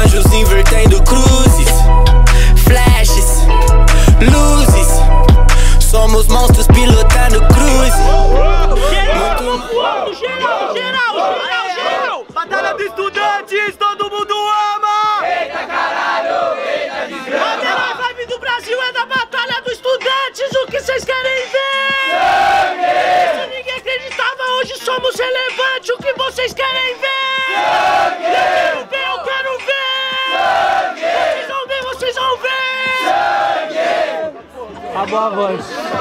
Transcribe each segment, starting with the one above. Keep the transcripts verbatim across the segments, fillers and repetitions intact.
anjos invertendo cruzes, flashes, luzes. Somos monstros pilotando cruzes. Geral, geral, geral, geral. Batalha dos estudantes, todo mundo ama. Eita caralho, eita desgrama. A melhor vibe do Brasil é da batalha dos estudantes. O que vocês querem ver? Sangue! Se ninguém acreditava, hoje somos relevantes. O que vocês querem ver? Sangue! Eu quero ver, eu quero ver. Sangue! Vocês vão ver, vocês vão ver. Sangue! Acabou a voz.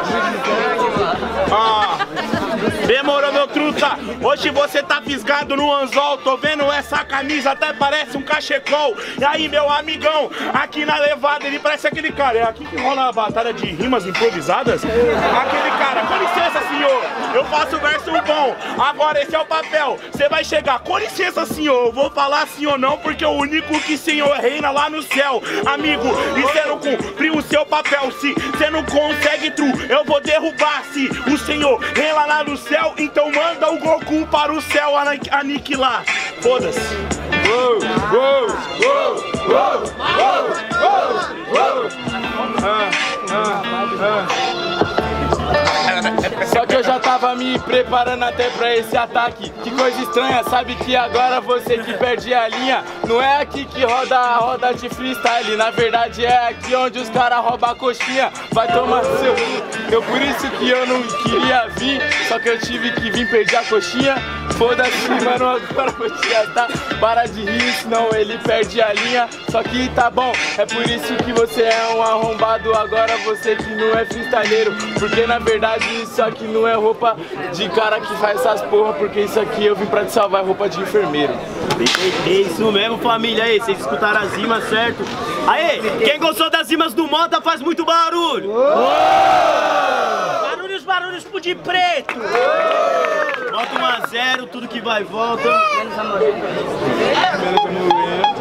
Ah, demorou, meu truta. Hoje você tá fisgado no anzol. Tô vendo essa camisa, até parece um cachecol. E aí, meu amigão, aqui na levada ele parece aquele cara. É aqui que rola a batalha de rimas improvisadas? Aquele cara, com licença, senhor, eu faço verso bom. Agora esse é o papel, você vai chegar. Com licença, senhor, eu vou falar sim ou não, porque o único que senhor reina lá no céu. Amigo, e você não cumpriu o seu papel. Se você não consegue, tru, eu vou derrubar. Se o senhor reina lá no céu, então manda o Goku para o céu aniquilar. Foda-se. Uou, uou, uou, uou, uou, uou, uou. Ah, ah, ah. Só que eu já tava me preparando até pra esse ataque. Que coisa estranha, sabe que agora você que perde a linha. Não é aqui que roda a roda de freestyle. Na verdade é aqui onde os caras roubam a coxinha. Vai tomar seu... Eu por isso que eu não queria vir. Só que eu tive que vir, perder a coxinha. Foda-se, mano, agora vou te gastar. Para de rir, senão ele perde a linha. Só que tá bom, é por isso que você é um arrombado. Agora você que não é freestyleiro. Porque na verdade isso aqui não é roupa de cara que faz essas porra. Porque isso aqui eu vim pra te salvar, é roupa de enfermeiro. É isso mesmo, família. Aí, vocês escutaram as rimas, certo? Aí, quem gostou das rimas do Mota faz muito barulho. Barulhos, barulhos pro de preto. Bota um a zero, tudo que vai e volta. Menos a morena. Menos a morena.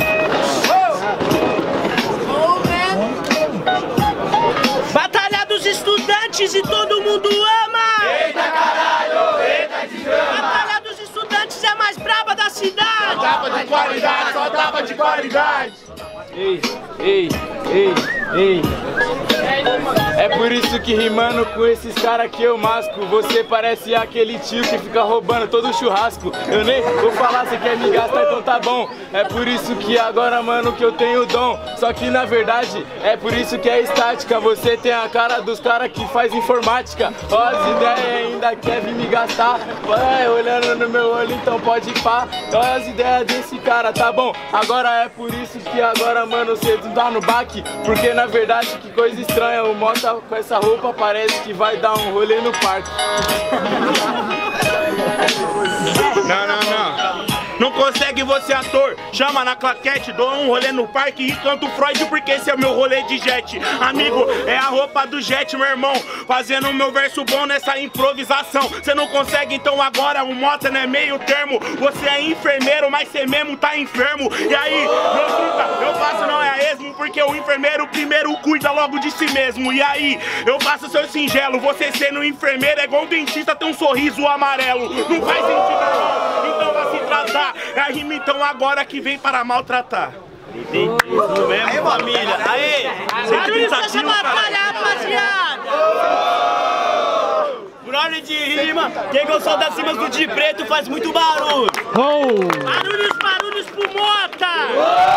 Batalha dos estudantes e todo mundo ama! Eita caralho, eita desgrama. Batalha dos estudantes é a mais braba da cidade! Só tapa de qualidade, só tapa de qualidade. Ei, ei, ei, ei. É por isso que rimando com esses caras que eu masco. Você parece aquele tio que fica roubando todo o churrasco. Eu nem vou falar, você quer me gastar, então tá bom. É por isso que agora, mano, que eu tenho dom. Só que na verdade, é por isso que é estática. Você tem a cara dos caras que faz informática. Ó, as ideias ainda quer vir me gastar. Vai olhando no meu olho, então pode ir pá. Olha as ideias desse cara, tá bom. Agora é por isso que agora, mano, você tá no baque. Porque na verdade, que coisa estranha, o Mota com essa roupa parece que vai dar um rolê no parque. Não, não, não. Não consegue você, ator, chama na claquete, dou um rolê no parque e canto Freud porque esse é o meu rolê de jet. Amigo, é a roupa do jet, meu irmão, fazendo o meu verso bom nessa improvisação. Você não consegue, então agora o Mota não é meio termo. Você é enfermeiro, mas você mesmo tá enfermo. E aí, meu truta, eu faço não é a esmo porque o enfermeiro primeiro cuida logo de si mesmo. E aí, eu faço seu singelo, você sendo enfermeiro é igual um dentista ter um sorriso amarelo. Não faz sentido, não, então vai se tratar. É a rima então agora que vem para maltratar. Isso mesmo, família. Aí, barulho dessa batalha, rapaziada. Por ordem de rima, quem gostou das rimas do de preto faz muito barulho. Barulhos, barulhos pro Mota.